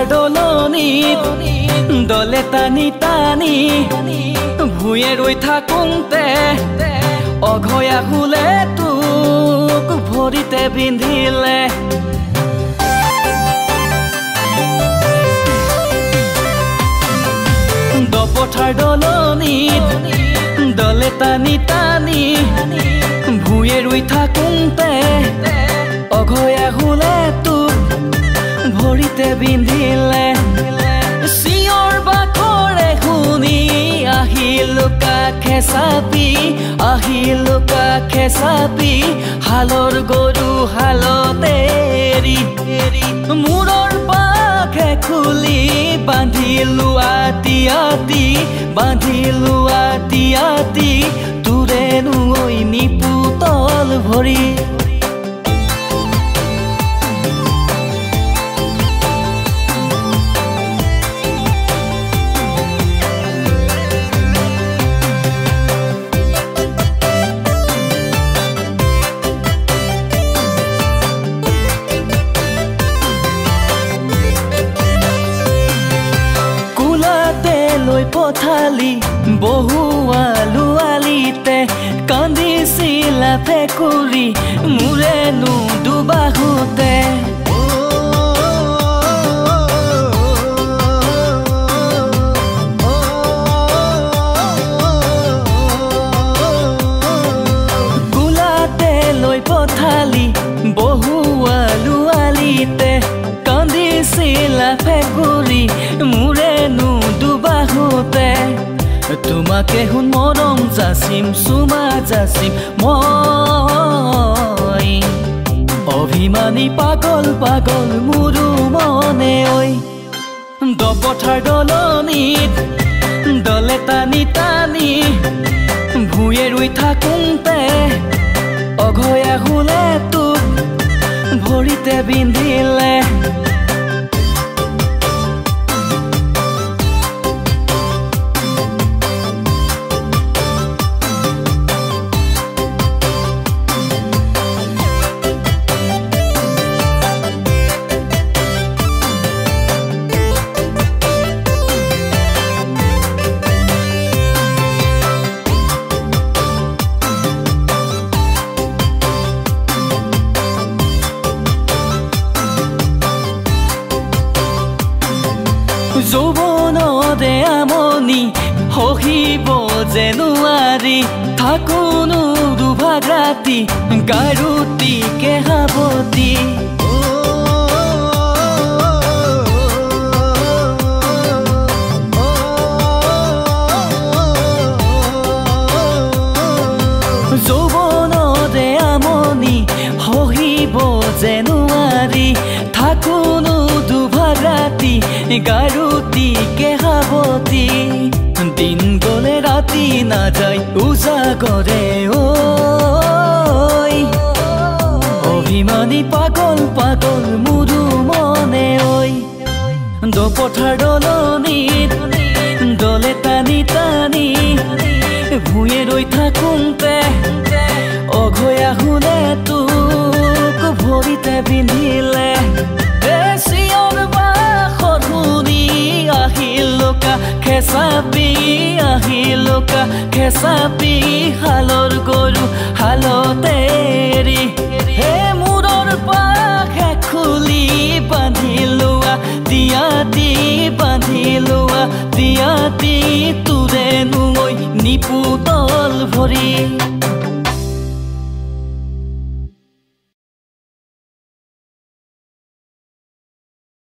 দলনিত দলে টানি টানি ভুঁয়ে ৰৈ থাকোঁতে অঘয়া শুলে তোক ভৰিতে বিন্ধিলে দপথাৰ দলনিত দলে টানি টানি ভুঁয়ে ৰৈ থাকোঁতে অঘয়া শুলে তোক ভৰিতে বিন্ধিলে চিঞৰ বাখৰে শুনি আহিল কাষে চাপি হালৰ গৰু হালতে এৰি মূৰৰ পাখে খুলি বান্ধিলো আতি তোৰেনো ঐ নিপুতল ভৰি পথালি বহুৱালো আলিতে কান্দিছিলা ফেকুৰি মোৰেনো দুবাহুতে কোলাতে লৈ পথালি বহুৱালো আলিতে কান্দিছিলা ফেকুৰি মোৰেনো দুবাহুতে তোমাকে শুন মৰম যাচিম চুমা যাচিম মই অভিমানী পাগল মোৰো মনে ঐ দপথাৰ দলনিত দলে টানি টানি ভুঁয়ে ৰৈ থাকোঁতে অঘয়া শুলে তোক ভৰিতে বিন্ধিলে যৌৱনতে আমনি সহিব যে নোৱাৰি থাকোনো দুভাগ ৰাতি গাৰুতিকে সাৱতি যৌৱনতে আমনি সহিব যে নোৱাৰি থাকোনো দুভাগ ৰাতি গাৰুতিকে সাৱতি দিন গলে ৰাতি নাযায় উজাগৰে ঐ অভিমানী পাগল মোৰো মনে ঐ দপথাৰ দলনিত দলে টানি টানি ভুঁয়ে ৰৈ থাকোঁতে অঘয়া শুলে তোক ভৰিতে বিন্ধিলে চিঞৰ বাখৰ শুনি আহিল খেচাপি হালৰ গৰু হালতে এৰি হে মূৰৰ পাখে খুলি বান্ধিলো দিয়াতি তোৰেনো ঐ নিপুতল ভৰি